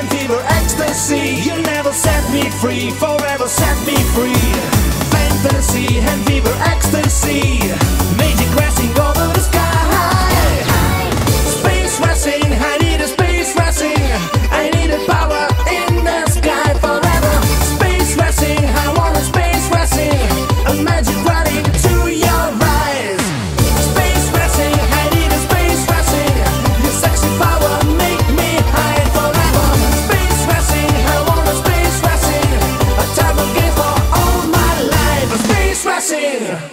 and fever, ecstasy. You never set me free, forever set me free. Fantasy and fever, ecstasy. Magic crashing over the sky. Space racing, I need a space racing. I need a power in the sky forever. Space racing, I want a space racing. A magic running to your eyes. Space racing, I need a space racing. Your sexy power make me high forever. Space racing, I want a space racing. A travel game for all my life. A space racing.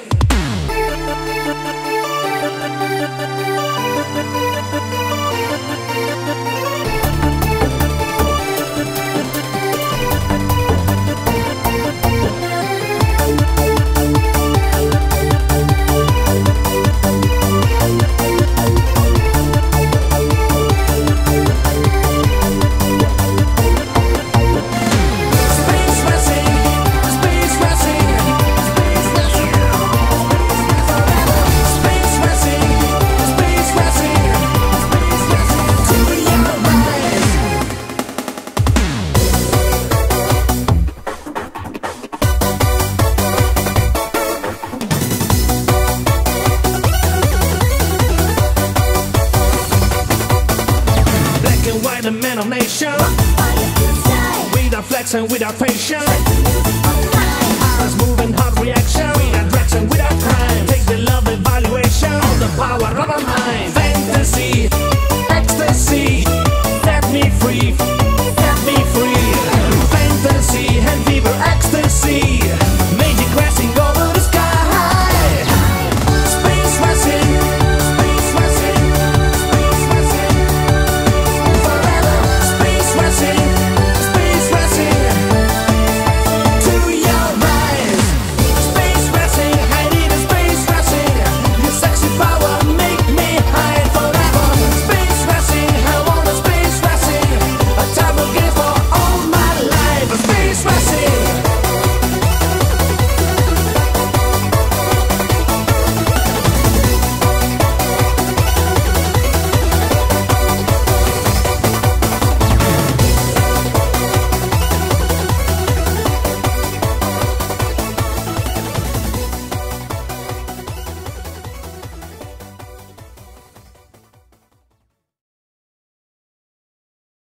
The man of nation, without flex and without patience, eyes moving, hot reaction, without drugs and without crime. Take the love evaluation of the power of our mind. Fantasy.